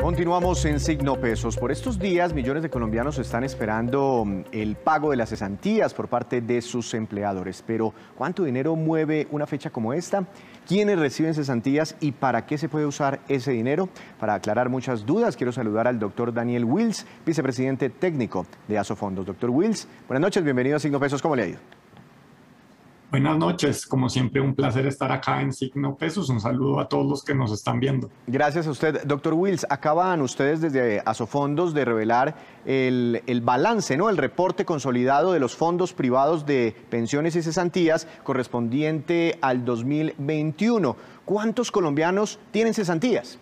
Continuamos en Signo Pesos. Por estos días, millones de colombianos están esperando el pago de las cesantías por parte de sus empleadores. Pero, ¿cuánto dinero mueve una fecha como esta? ¿Quiénes reciben cesantías y para qué se puede usar ese dinero? Para aclarar muchas dudas, quiero saludar al doctor Daniel Wills, vicepresidente técnico de Asofondos. Doctor Wills, buenas noches, bienvenido a Signo Pesos. ¿Cómo le ha ido? Buenas noches, como siempre un placer estar acá en Signo Pesos. Un saludo a todos los que nos están viendo. Gracias a usted. Doctor Wills, acaban ustedes desde Asofondos de revelar el balance, ¿no? El reporte consolidado de los fondos privados de pensiones y cesantías correspondiente al 2021. ¿Cuántos colombianos tienen cesantías?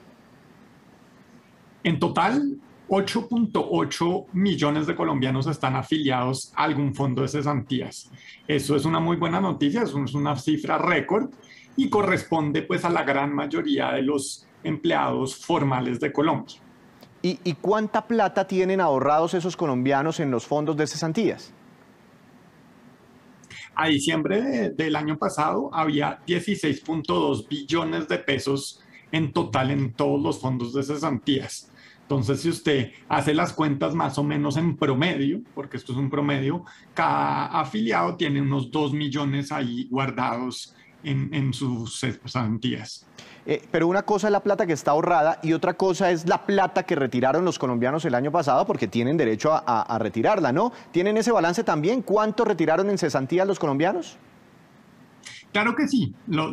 En total, 8.8 millones de colombianos están afiliados a algún fondo de cesantías. Eso es una muy buena noticia, es una cifra récord y corresponde pues a la gran mayoría de los empleados formales de Colombia. ¿Y cuánta plata tienen ahorrados esos colombianos en los fondos de cesantías? A diciembre del año pasado había 16.2 billones de pesos en total en todos los fondos de cesantías. Entonces, si usted hace las cuentas más o menos en promedio, porque esto es un promedio, cada afiliado tiene unos 2 millones ahí guardados en sus cesantías. Pero una cosa es la plata que está ahorrada y otra cosa es la plata que retiraron los colombianos el año pasado, porque tienen derecho a retirarla, ¿no? ¿Tienen ese balance también? ¿Cuánto retiraron en cesantías los colombianos? Claro que sí.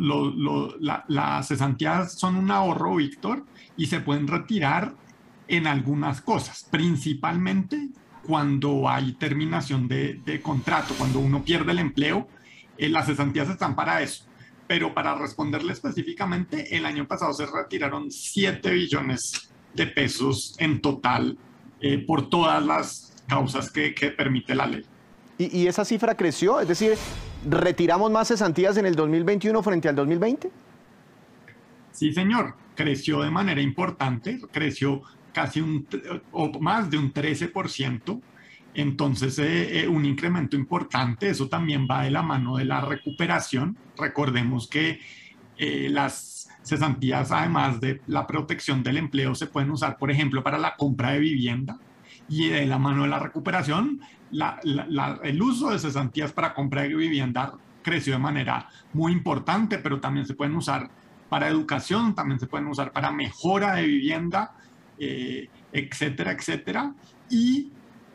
Las cesantías son un ahorro, Víctor, y se pueden retirar en algunas cosas, principalmente cuando hay terminación de contrato, cuando uno pierde el empleo, las cesantías están para eso. Pero para responderle específicamente, el año pasado se retiraron 7 billones de pesos en total por todas las causas que permite la ley. ¿Y esa cifra creció? Es decir, ¿retiramos más cesantías en el 2021 frente al 2020? Sí, señor. Creció de manera importante, creció casi o más de un 13%. Entonces, un incremento importante. Eso también va de la mano de la recuperación. Recordemos que las cesantías, además de la protección del empleo, se pueden usar, por ejemplo, para la compra de vivienda. Y de la mano de la recuperación, el uso de cesantías para compra de vivienda creció de manera muy importante, pero también se pueden usar para educación, también se pueden usar para mejora de vivienda, etcétera, etcétera. Y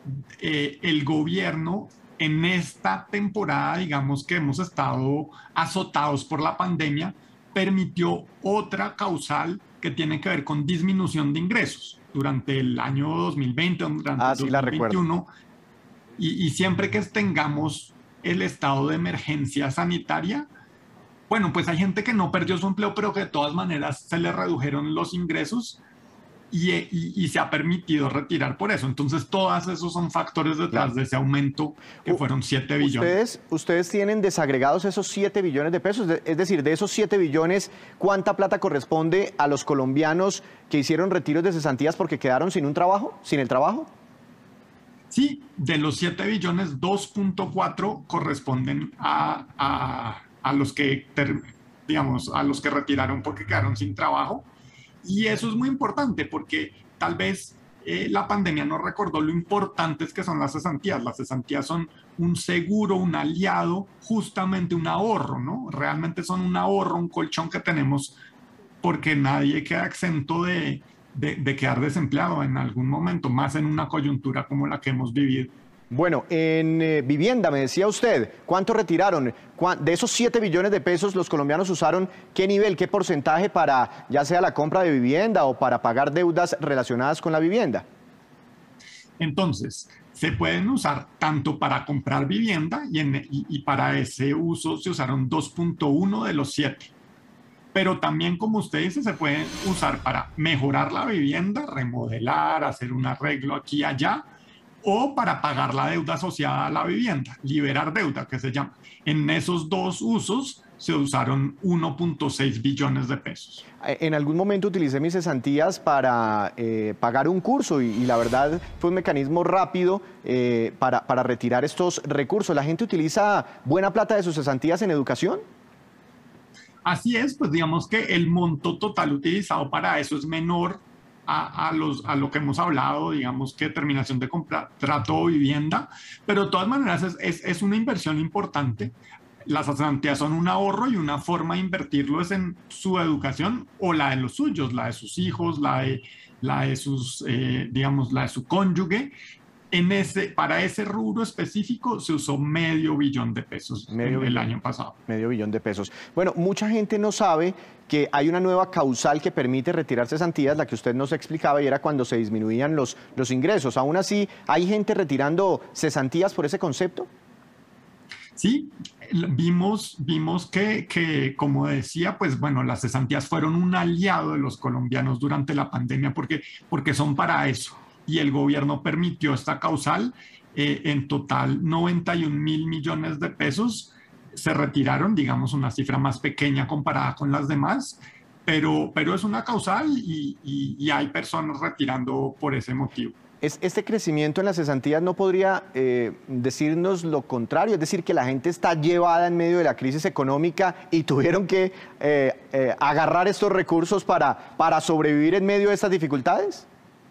el gobierno en esta temporada, digamos que hemos estado azotados por la pandemia, permitió otra causal que tiene que ver con disminución de ingresos durante el año 2020, durante el 2021, y siempre que tengamos el estado de emergencia sanitaria, bueno, pues hay gente que no perdió su empleo, pero que de todas maneras se le redujeron los ingresos y se ha permitido retirar por eso. Entonces, todos esos son factores detrás de ese aumento que fueron 7 billones. ¿Ustedes tienen desagregados esos 7 billones de pesos? Es decir, de esos 7 billones, ¿cuánta plata corresponde a los colombianos que hicieron retiros de cesantías porque quedaron sin un trabajo, sin el trabajo? Sí, de los 7 billones, 2.4 corresponden a los que, digamos, a los que retiraron porque quedaron sin trabajo. Y eso es muy importante porque tal vez la pandemia nos recordó lo importantes que son las cesantías. Las cesantías son un seguro, un aliado, justamente un ahorro, ¿no? Realmente son un ahorro, un colchón que tenemos porque nadie queda exento de quedar desempleado en algún momento, más en una coyuntura como la que hemos vivido. Bueno, en vivienda, me decía usted, ¿cuánto retiraron? De esos 7 billones de pesos, los colombianos usaron, ¿qué nivel, qué porcentaje para ya sea la compra de vivienda o para pagar deudas relacionadas con la vivienda? Entonces, se pueden usar tanto para comprar vivienda y para ese uso se usaron 2.1 de los 7. Pero también, como usted dice, se pueden usar para mejorar la vivienda, remodelar, hacer un arreglo aquí y allá, o para pagar la deuda asociada a la vivienda, liberar deuda, que se llama. En esos dos usos se usaron 1.6 billones de pesos. En algún momento utilicé mis cesantías para pagar un curso y la verdad fue un mecanismo rápido para retirar estos recursos. ¿La gente utiliza buena plata de sus cesantías en educación? Así es, pues digamos que el monto total utilizado para eso es menor a lo que hemos hablado, digamos que terminación de contrato o vivienda, pero de todas maneras es una inversión importante. Las cesantías son un ahorro y una forma de invertirlo es en su educación o la de los suyos, la de sus hijos, la de sus, digamos, la de su cónyuge. Para ese rubro específico se usó $500 millones el año pasado. $500 millones. Bueno, mucha gente no sabe que hay una nueva causal que permite retirar cesantías, la que usted nos explicaba, y era cuando se disminuían los ingresos. Aún así, ¿hay gente retirando cesantías por ese concepto? Sí, vimos que, como decía, pues bueno, las cesantías fueron un aliado de los colombianos durante la pandemia porque son para eso. Y el gobierno permitió esta causal. En total 91.000 millones de pesos se retiraron, digamos una cifra más pequeña comparada con las demás, pero es una causal y hay personas retirando por ese motivo. Este crecimiento en las cesantías no podría decirnos lo contrario, es decir, que la gente está llevada en medio de la crisis económica y tuvieron que agarrar estos recursos para sobrevivir en medio de estas dificultades.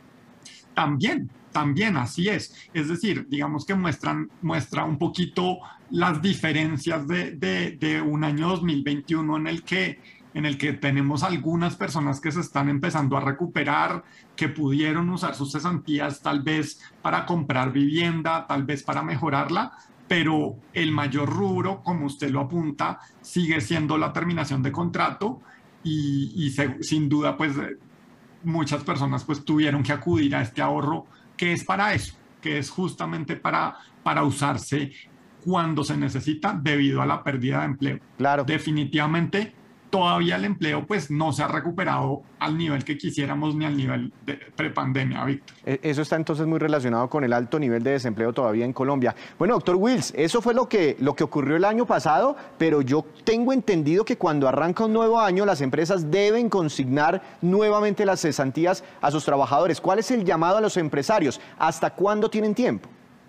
También así es. Es decir, digamos que muestra un poquito las diferencias de un año 2021 en el que tenemos algunas personas que se están empezando a recuperar, que pudieron usar sus cesantías tal vez para comprar vivienda, tal vez para mejorarla, pero el mayor rubro, como usted lo apunta, sigue siendo la terminación de contrato y sin duda, pues muchas personas pues tuvieron que acudir a este ahorro que es para eso, que es justamente para usarse cuando se necesita debido a la pérdida de empleo. Claro. Definitivamente todavía el empleo pues no se ha recuperado al nivel que quisiéramos ni al nivel de prepandemia, Víctor. Eso está entonces muy relacionado con el alto nivel de desempleo todavía en Colombia. Bueno, doctor Wills, eso fue lo que ocurrió el año pasado, pero yo tengo entendido que cuando arranca un nuevo año las empresas deben consignar nuevamente las cesantías a sus trabajadores. ¿Cuál es el llamado a los empresarios? ¿Hasta cuándo tienen tiempo?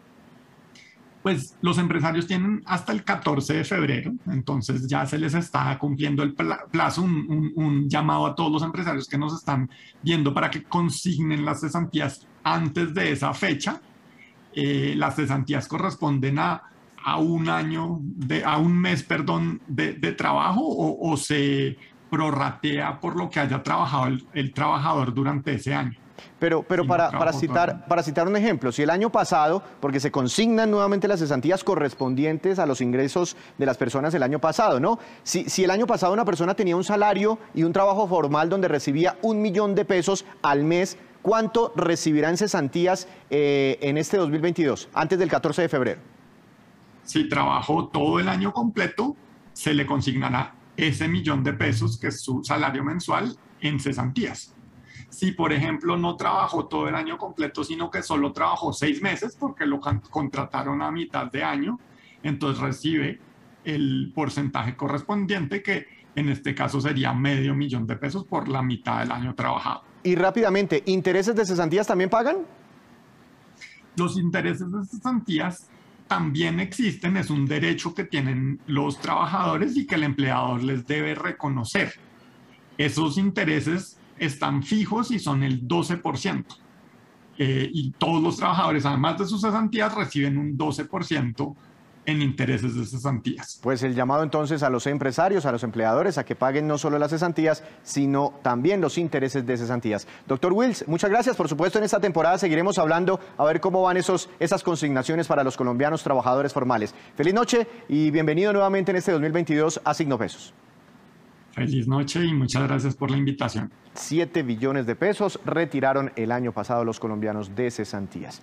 Pues los empresarios tienen hasta el 14 de febrero, entonces ya se les está cumpliendo el plazo, un llamado a todos los empresarios que nos están viendo para que consignen las cesantías antes de esa fecha. Las cesantías corresponden a un año, a un mes, perdón, de trabajo o se prorratea por lo que haya trabajado el trabajador durante ese año. Pero para citar un ejemplo, si el año pasado, porque se consignan nuevamente las cesantías correspondientes a los ingresos de las personas el año pasado, ¿no? Si el año pasado una persona tenía un salario y un trabajo formal donde recibía $1 millón al mes, ¿cuánto recibirá en cesantías en este 2022, antes del 14 de febrero? Si trabajó todo el año completo, se le consignará ese $1 millón, que es su salario mensual, en cesantías. Si, por ejemplo, no trabajó todo el año completo, sino que solo trabajó 6 meses porque lo contrataron a mitad de año, entonces recibe el porcentaje correspondiente, que en este caso sería $500 millones por la mitad del año trabajado. Y rápidamente, ¿intereses de cesantías también pagan? Los intereses de cesantías también existen, es un derecho que tienen los trabajadores y que el empleador les debe reconocer. Esos intereses están fijos y son el 12%. Y todos los trabajadores, además de sus cesantías, reciben un 12% en intereses de cesantías. Pues el llamado entonces a los empresarios, a los empleadores, a que paguen no solo las cesantías, sino también los intereses de cesantías. Doctor Wills, muchas gracias. Por supuesto, en esta temporada seguiremos hablando a ver cómo van esas consignaciones para los colombianos trabajadores formales. Feliz noche y bienvenido nuevamente en este 2022 a Signo Pesos. Feliz noche y muchas gracias por la invitación. $7 billones retiraron el año pasado los colombianos de cesantías.